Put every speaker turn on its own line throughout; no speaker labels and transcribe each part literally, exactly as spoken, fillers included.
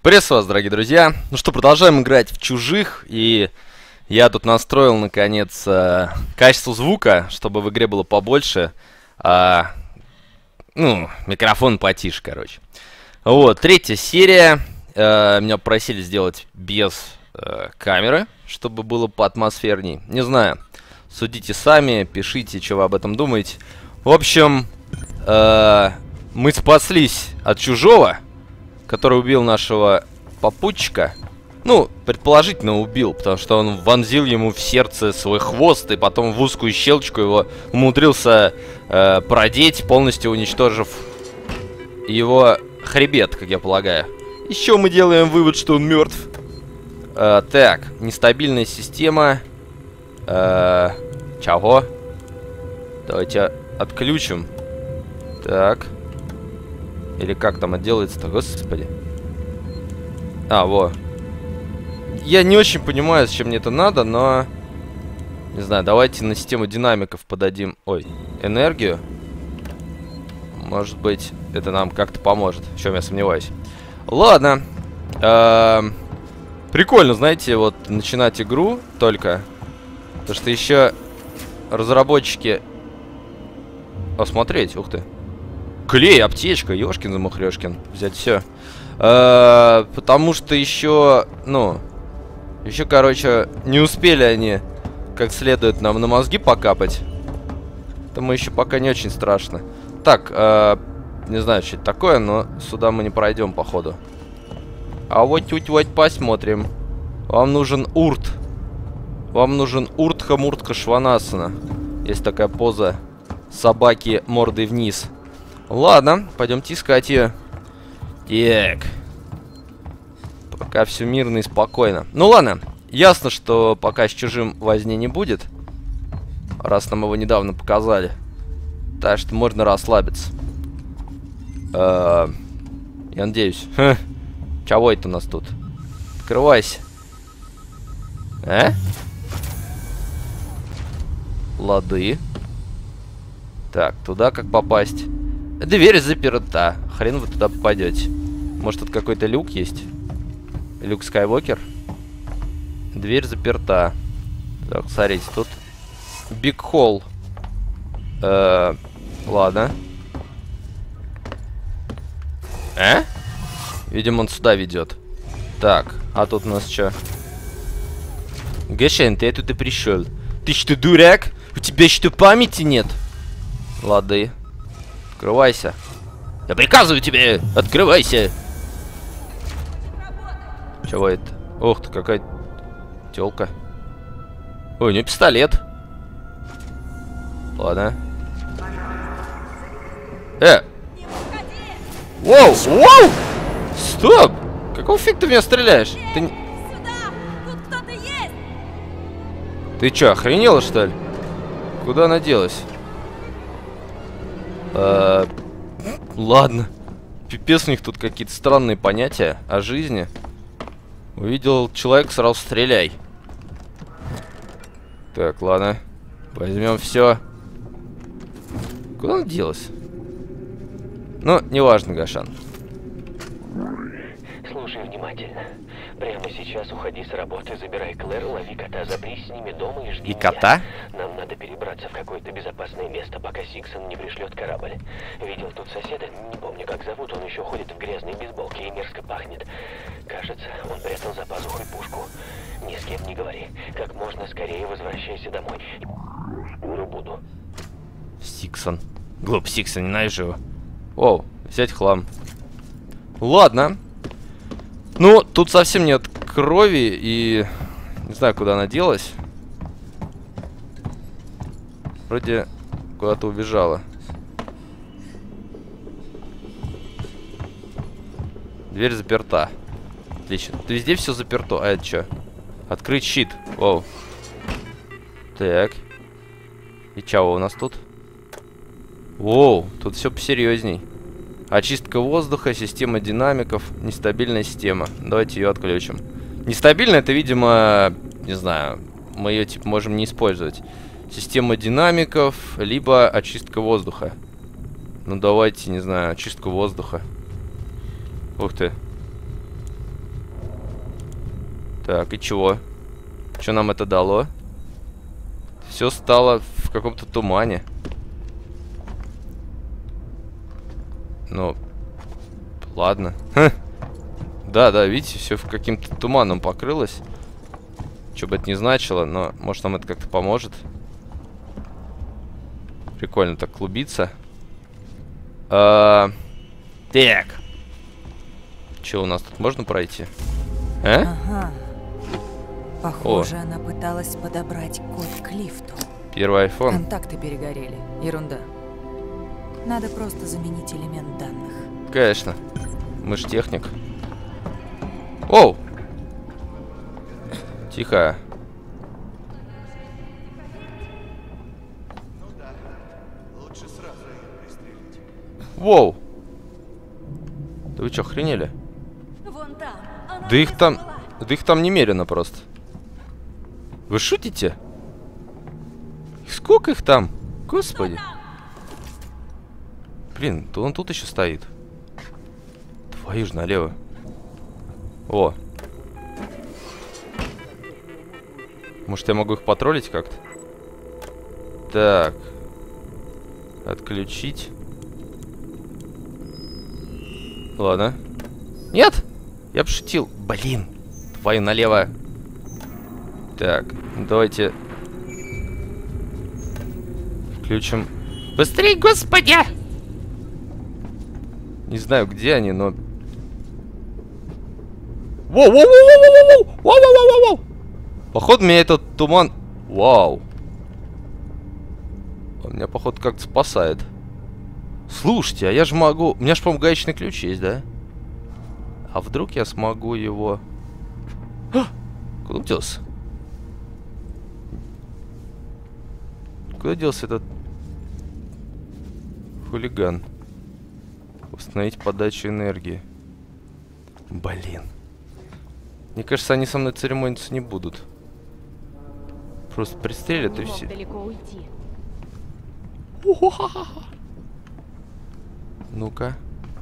Приветствую вас, дорогие друзья. Ну что, продолжаем играть в Чужих. И я тут настроил, наконец, э, качество звука, чтобы в игре было побольше. А, ну, микрофон потише, короче. Вот, третья серия. Э, меня попросили сделать без э, камеры, чтобы было поатмосферней. Не знаю, судите сами, пишите, что вы об этом думаете. В общем, э, мы спаслись от чужого, который убил нашего попутчика. Ну, предположительно убил, потому что он вонзил ему в сердце свой хвост, и потом в узкую щелочку его умудрился э, продеть, полностью уничтожив его хребет, как я полагаю. Еще мы делаем вывод, что он мертв. Э, так, нестабильная система. Э, чего? Давайте отключим. Так. Или как там отделается-то, господи. А, во. Я не очень понимаю, зачем мне это надо, но... Не знаю, давайте на систему динамиков подадим... Ой, энергию. Может быть, это нам как-то поможет. В чем я сомневаюсь. Ладно. Эм... Прикольно, знаете, вот начинать игру только. Потому что еще разработчики... О, смотреть, ух ты. Клей, аптечка, ёшкин замухрёшкин. Взять все. Э-э, потому что еще, ну, еще, короче, не успели они как следует нам на мозги покапать. Это мы еще пока не очень страшно. Так, э-э, не знаю, что это такое, но сюда мы не пройдем, походу. А вот чуть-чуть посмотрим. Вам нужен урт. Вам нужен уртха-муртха шванасана. Есть такая поза собаки мордой вниз. Ладно, пойдемте искать ее. Так. Пока все мирно и спокойно. Ну ладно, ясно, что пока с чужим возни не будет. Раз нам его недавно показали. Так что можно расслабиться. Э-э, я надеюсь. Ха. Чего это у нас тут? Открывайся. А? Лады. Так, туда как попасть? Дверь заперта. Хрен вы туда попадете. Может, тут какой-то люк есть? Люк Скайуокер? Дверь заперта. Так, смотрите, тут Биг Холл. Э-э, ладно. А? Видимо, он сюда ведет. Так, а тут у нас что? Гашен, ты тут и пришел. Ты что, дурак? У тебя что, памяти нет? Лады. Открывайся. Я приказываю тебе, открывайся. Чего это? Ух ты, какая тёлка. Ой, у нее пистолет. Ладно. Э! Воу! Воу! Стоп! Какого фиг ты в меня стреляешь? Ты... Ты чё, охренела, что ли? Куда она делась? Uh, ладно. Пипец, у них тут какие-то странные понятия о жизни. Увидел человека, сразу стреляй. Так, ладно. Возьмем все. Куда он делась? Ну, неважно, Гашан.
Слушай внимательно. Прямо сейчас уходи с работы, забирай Клэр, лови кота, запрись с ними дома и жди
И кота?
Меня. Нам надо перебраться в какое-то безопасное место, пока Сиксон не пришлет корабль. Видел тут соседа, не помню как зовут, он еще ходит в грязной бейсболке и мерзко пахнет. Кажется, он прятал за пазухой пушку. Ни с кем не говори. Как можно скорее возвращайся домой. Скоро буду.
Сиксон. Глуп, Сиксон, ненавижу его. Оу, взять хлам. Ладно. Ну, тут совсем нет крови, и не знаю, куда она делась. Вроде куда-то убежала. Дверь заперта. Отлично. Тут везде все заперто. А это что? Открыть щит. Оу. Так. И чего у нас тут? Воу, тут все посерьезней. Очистка воздуха, система динамиков, нестабильная система. Давайте ее отключим. Нестабильная, это, видимо, не знаю, мы ее типа можем не использовать. Система динамиков, либо очистка воздуха. Ну давайте, не знаю, очистку воздуха. Ух ты. Так, и чего? Что нам это дало? Все стало в каком-то тумане. Ну, ладно. Ха. Да, да, видите, все в каким-то туманом покрылось. Что бы это ни значило, но может нам это как-то поможет. Прикольно так клубиться. А, так. Что у нас тут можно пройти? А?
Ага. Похоже, О. она пыталась подобрать код к лифту.
Первый айфон.
Контакты перегорели. Ерунда. Надо просто заменить элемент данных.
Конечно. Мы ж техник. Оу! Тихо. Воу! Да вы что, охренели?
Вон там.
Да их там... Да их там немерено просто. Вы шутите? Сколько их там? Господи. Блин, то он тут еще стоит. Твою ж налево. О. Может, я могу их потроллить как-то? Так. Отключить. Ладно. Нет! Я пошутил. Блин. Твою налево. Так, давайте включим. Быстрей, господи! Не знаю, где они, но... Воу-воу-воу-воу-воу-воу-воу-воу-воу-воу! Походу, меня этот туман... Вау. Он меня, походу, как-то спасает. Слушайте, а я же могу... У меня же, по-моему, гаечный ключ есть, да? А вдруг я смогу его... А! Куда делся? Куда делся этот хулиган? Установить подачу энергии. Блин. Мне кажется, они со мной церемониться не будут. Просто пристрелят и все. Ну-ка.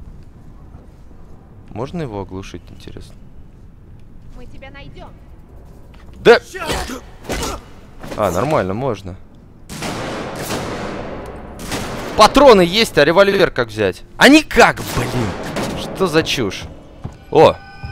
Можно его оглушить, интересно?
Мы тебя найдем.
Да! А, нормально, можно. Патроны есть, а револьвер как взять? А никак, блин! Что за чушь? О!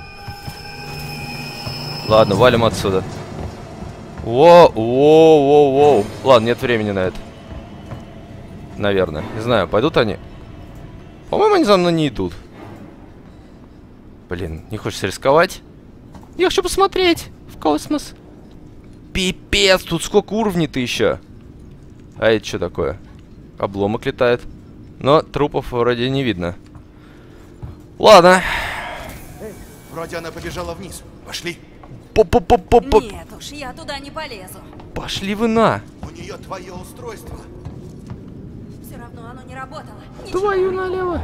Ладно, валим отсюда. Воу, воу, воу, воу. Ладно, нет времени на это. Наверное. Не знаю, пойдут они? По-моему, они за мной не идут. Блин, не хочется рисковать? Я хочу посмотреть в космос. Пипец, тут сколько уровней-то еще? А это что такое? Обломок летает. Но трупов вроде не видно. Ладно.
Эй, вроде она побежала вниз. Пошли.
По-по-по-по-по.
Нет уж, я туда не полезу.
Пошли вы на.
У нее твое устройство.
Все равно оно не работало.
Твою налево.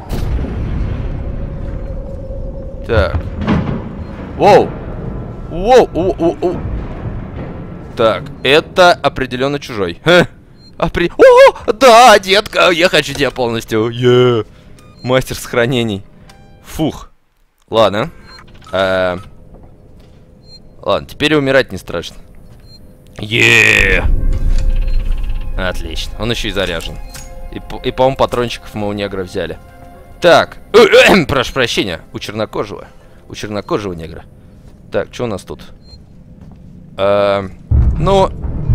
Так. Воу. Воу. Воу. Воу. Воу. Так, это определенно чужой. Ха. Опри... О, да, детка, я хочу тебя полностью. Yeah. Мастер сохранений. Фух. Ладно. А... Ладно, теперь умирать не страшно. Yeah. Отлично. Он еще и заряжен. И, и по-моему, патрончиков мы у негра взяли. Так. Прошу прощения. У чернокожего. У чернокожего негра. Так, что у нас тут? А... Ну...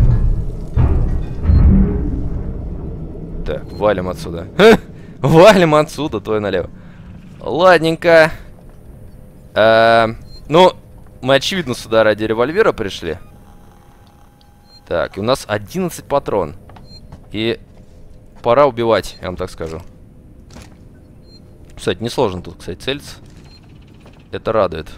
Так, валим отсюда. Валим отсюда, твой налево. Ладненько. А, ну, мы, очевидно, сюда ради револьвера пришли. Так, и у нас одиннадцать патрон. И пора убивать, я вам так скажу. Кстати, несложно тут, кстати, целиться. Это радует.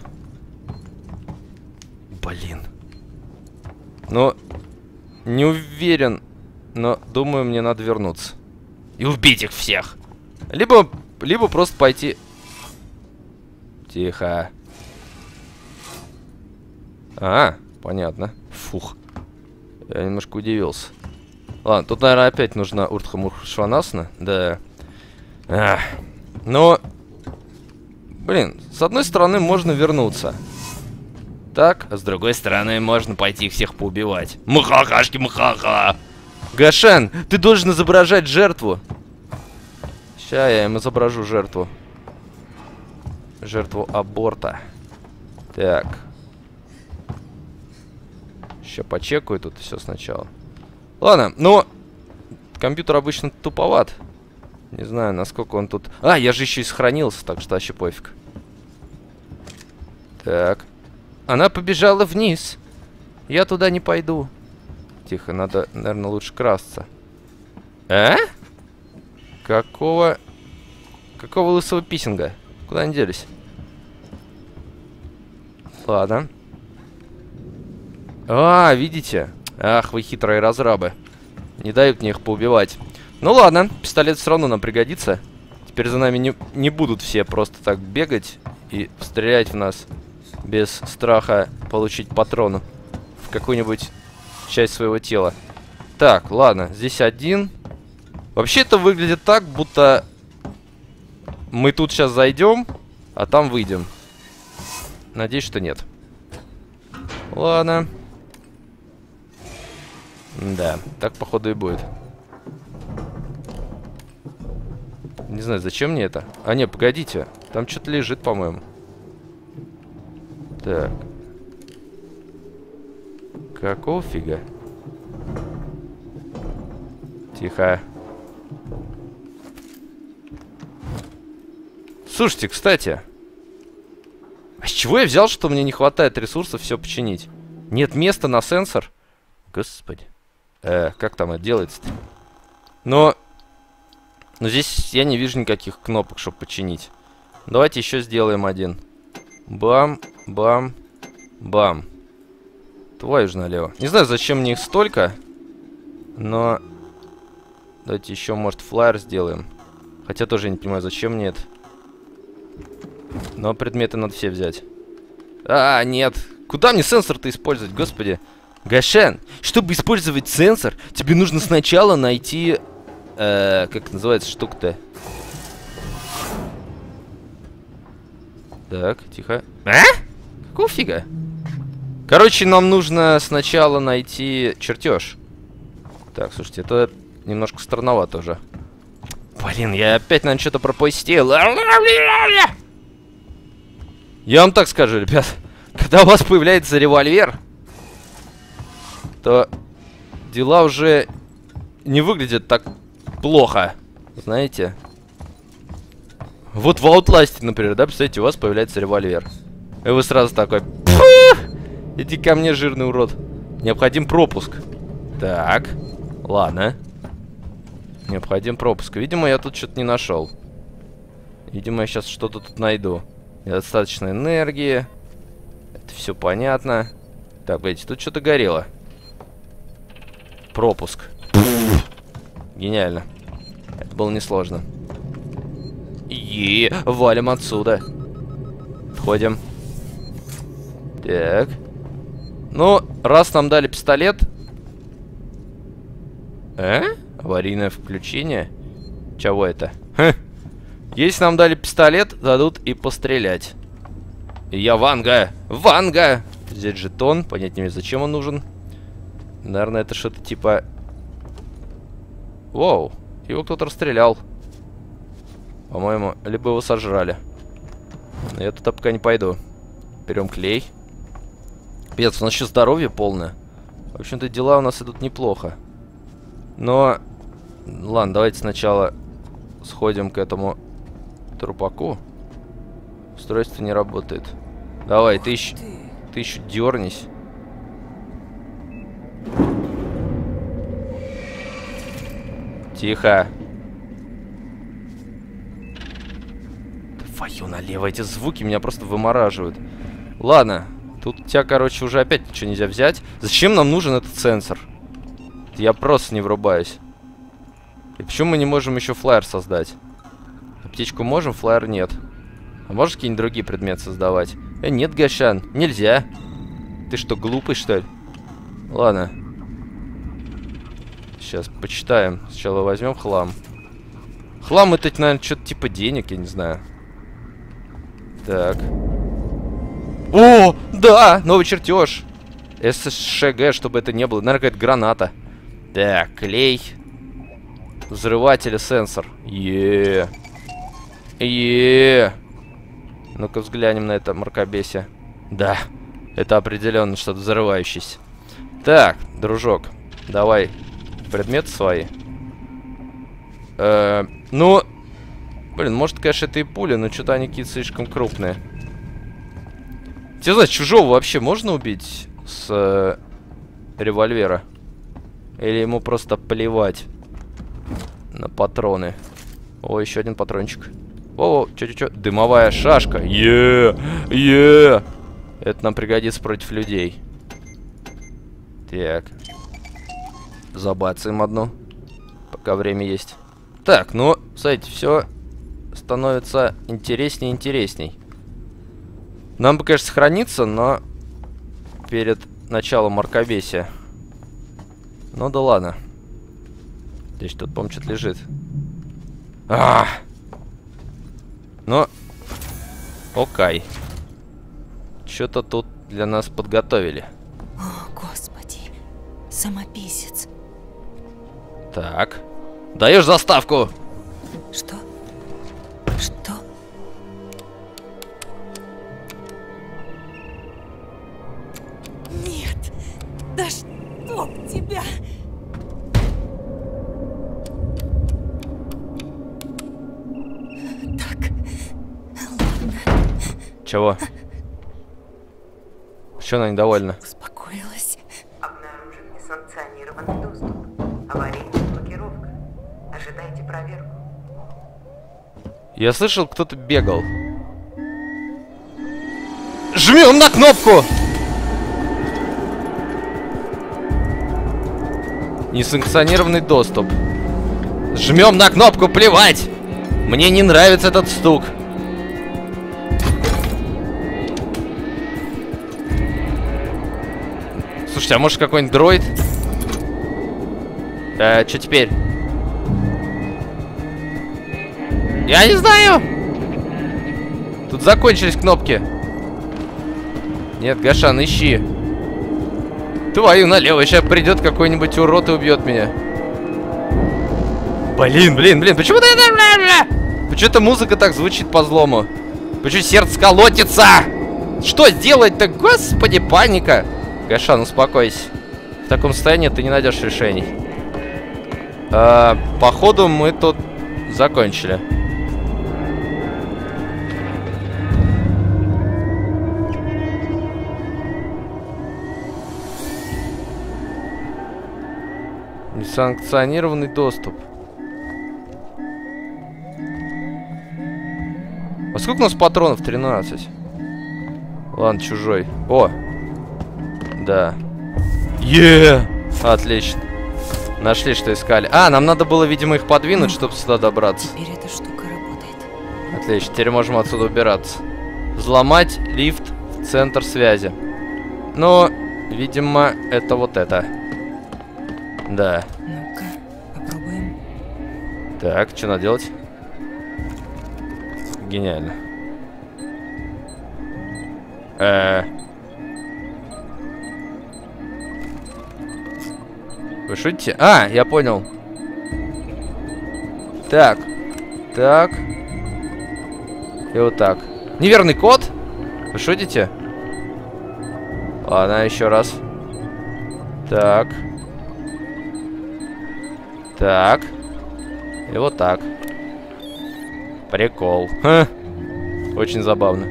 Блин. Ну, не уверен, но думаю, мне надо вернуться. И убить их всех. Либо, либо просто пойти... Тихо. А, понятно. Фух. Я немножко удивился. Ладно, тут, наверное, опять нужна Уртха-Муртха-Шванасана. Да. Ах. Но... Блин, с одной стороны можно вернуться. так, а с другой стороны можно пойти их всех поубивать. Махахашки, махаха! Гошан, ты должен изображать жертву. Сейчас я им изображу жертву. Жертву аборта. Так. Сейчас почекаю тут все сначала. Ладно, ну... Компьютер обычно туповат. Не знаю, насколько он тут... А, я же еще и сохранился, так что вообще пофиг. Так. Она побежала вниз. Я туда не пойду. Тихо, надо, наверное, лучше красться. А? Какого... Какого лысого писинга? Куда они делись? Ладно. А, видите? Ах, вы хитрые разрабы. Не дают мне их поубивать. Ну ладно, пистолет все равно нам пригодится. Теперь за нами не, не будут все просто так бегать и стрелять в нас без страха получить патрон в какую-нибудь часть своего тела. Так, ладно, здесь один. Вообще это выглядит так, будто мы тут сейчас зайдем, а там выйдем. Надеюсь, что нет. Ладно. Да, так походу и будет. Не знаю, зачем мне это. А, не, погодите. Там что-то лежит, по-моему. Так. Какого фига? Тихо. Слушайте, кстати. А с чего я взял, что мне не хватает ресурсов все починить? Нет места на сенсор? Господи. Э, как там это делается-то? Но... Но здесь я не вижу никаких кнопок, чтобы починить. Давайте еще сделаем один. Бам, бам, бам. Твою же налево. Не знаю, зачем мне их столько. Но... Давайте еще, может, флайер сделаем. Хотя тоже не понимаю, зачем мне это. Но предметы надо все взять. А, нет. Куда мне сенсор-то использовать, господи? Гошан, чтобы использовать сенсор, тебе нужно сначала найти... Э, как называется штука-то? Так, тихо. А? Какого фига? Короче, нам нужно сначала найти чертеж. Так, слушайте, это немножко странновато уже. Блин, я опять, наверное, что-то пропустил. Я вам так скажу, ребят. Когда у вас появляется револьвер, то дела уже не выглядят так плохо. Знаете? Вот в Outlast, например, да, представляете, у вас появляется револьвер. И вы сразу такой: иди ко мне, жирный урод. Необходим пропуск. Так, ладно. Необходим пропуск. Видимо, я тут что-то не нашел. Видимо, я сейчас что-то тут найду. Недостаточно энергии. Это все понятно. Так, видите, тут что-то горело. Пропуск. Гениально. Это было несложно. И валим отсюда. Входим. Так. Ну, раз нам дали пистолет. Э? Аварийное включение? Чего это? Хм. Если нам дали пистолет, дадут и пострелять. И я Ванга! Ванга! Взять жетон. Понять не знаю, зачем он нужен. Наверное, это что-то типа... Воу. Его кто-то расстрелял. По-моему, либо его сожрали. Но я туда пока не пойду. Берем клей. Пец, у нас еще здоровье полное. В общем-то, дела у нас идут неплохо. Но... Ладно, давайте сначала сходим к этому трупаку. Устройство не работает. Давай, ты еще... Ты еще дернись. Тихо. Твою налево, эти звуки меня просто вымораживают. Ладно, тут у тебя, короче, уже опять ничего нельзя взять. Зачем нам нужен этот сенсор? Я просто не врубаюсь. И почему мы не можем еще флайер создать? Аптечку можем, флайер нет. А можешь какие-нибудь другие предметы создавать? Э, нет, Гошан, нельзя. Ты что, глупый, что ли? Ладно. Сейчас почитаем. Сначала возьмем хлам. Хлам это, наверное, что-то типа денег, я не знаю. Так. О, да, новый чертеж. СШГ, чтобы это не было. Наверное, какая-то граната. Так, клей. Взрыватель и сенсор. Е. Е. Ну-ка взглянем на это мракобесие. Да, это определенно что-то взрывающееся. Так, дружок, давай предметы свои. Э, ну, блин, может, конечно, это и пули, но что-то они какие-то слишком крупные. Тебе знаешь, чужого вообще можно убить с э, револьвера? Или ему просто плевать на патроны? О, еще один патрончик. О, чё-чё-чё, дымовая шашка. Е, е. Это нам пригодится против людей. Так. Забацаем одну, пока время есть. Так, ну, смотрите, все становится интересней и интересней. Нам бы, конечно, сохраниться, но перед началом мракобесия. Ну да ладно. Здесь тут, по-моему, что-то лежит. А! Ну, окей. Что-то тут для нас подготовили.
О, Господи, самописец.
Так. Даешь заставку?
Что? Что? Нет! Да чтоб тебя! Так, ладно.
Чего? Что она недовольна?
Успокоилась.
Обнаружен несанкционированный доступ. Аварийная блокировка. Ожидайте проверку.
Я слышал, кто-то бегал. Жмем на кнопку! Несанкционированный доступ. Жмем на кнопку, плевать! Мне не нравится этот стук. Слушайте, а может какой-нибудь дроид? Э, что теперь? Я не знаю! Тут закончились кнопки. Нет, Гашан, ищи. Твою налево, сейчас придет какой-нибудь урод и убьет меня. Блин, блин, блин, почему-то Почему-то музыка так звучит по злому. Почему сердце колотится? Что сделать-то? Господи, паника. Гашан, успокойся. В таком состоянии ты не найдешь решений. А, походу мы тут закончили. Несанкционированный доступ. А сколько у нас патронов? тринадцать. Ладно, чужой. О! Да. Е! Отлично. Нашли, что искали. А, нам надо было, видимо, их подвинуть, чтобы сюда добраться.
Теперь эта штука работает.
Отлично, теперь можем отсюда убираться. Взломать лифт в центр связи. Ну, видимо, это вот это. Да.
Ну-ка, попробуем.
Так, что надо делать? Гениально. Э. Вы шутите? А, я понял. Так. Так. И вот так. Неверный код? Вы шутите? Ладно, еще раз. Так. Так. И вот так. Прикол. Ха. Очень забавно.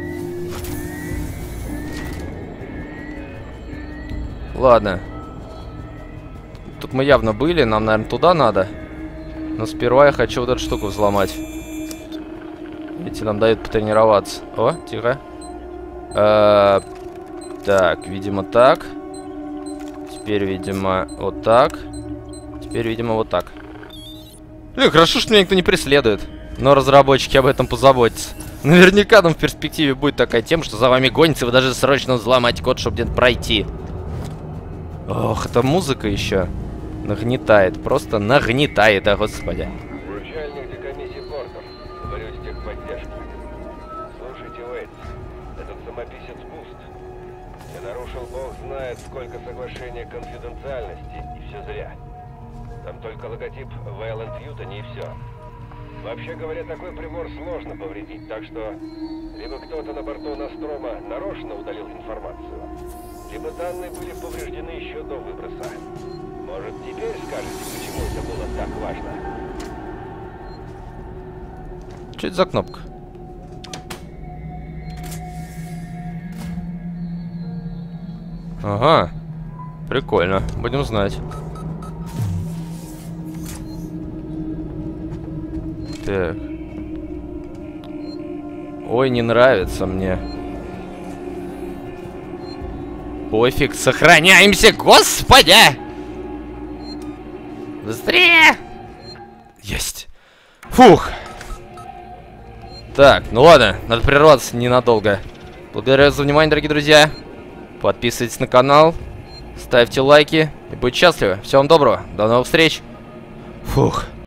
Ладно. Тут мы явно были. Нам, наверное, туда надо. Но сперва я хочу вот эту штуку взломать. Эти нам дают потренироваться. О, тихо. А, так, видимо, так. Теперь, видимо, вот так. Теперь, видимо, вот так. Блин, хорошо, что меня никто не преследует. Но разработчики об этом позаботятся. Наверняка там в перспективе будет такая тема, что за вами гонится, вы даже срочно взломать код, чтобы где-то пройти. Ох, это музыка еще нагнетает. Просто нагнетает, а господи.
Начальник декомиссии Портер. Говорю с техподдержки. Слушайте, Уэйт, этот самописец Бус пуст. Я нарушил, бог знает, сколько соглашений конфиденциальности, и все зря. Там только логотип Вайланд Ютани и все. Вообще говоря, такой прибор сложно повредить, так что либо кто-то на борту Нострома нарочно удалил информацию, либо данные были повреждены еще до выброса. Может, теперь скажете, почему это было так важно?
Что это за кнопка? Ага. Прикольно. Будем знать. Так. Ой, не нравится мне. Пофиг, сохраняемся, господи! Быстрее! Есть. Фух. Так, ну ладно, надо прерваться ненадолго. Благодарю за внимание, дорогие друзья. Подписывайтесь на канал, ставьте лайки и будьте счастливы. Всего вам доброго, до новых встреч. Фух.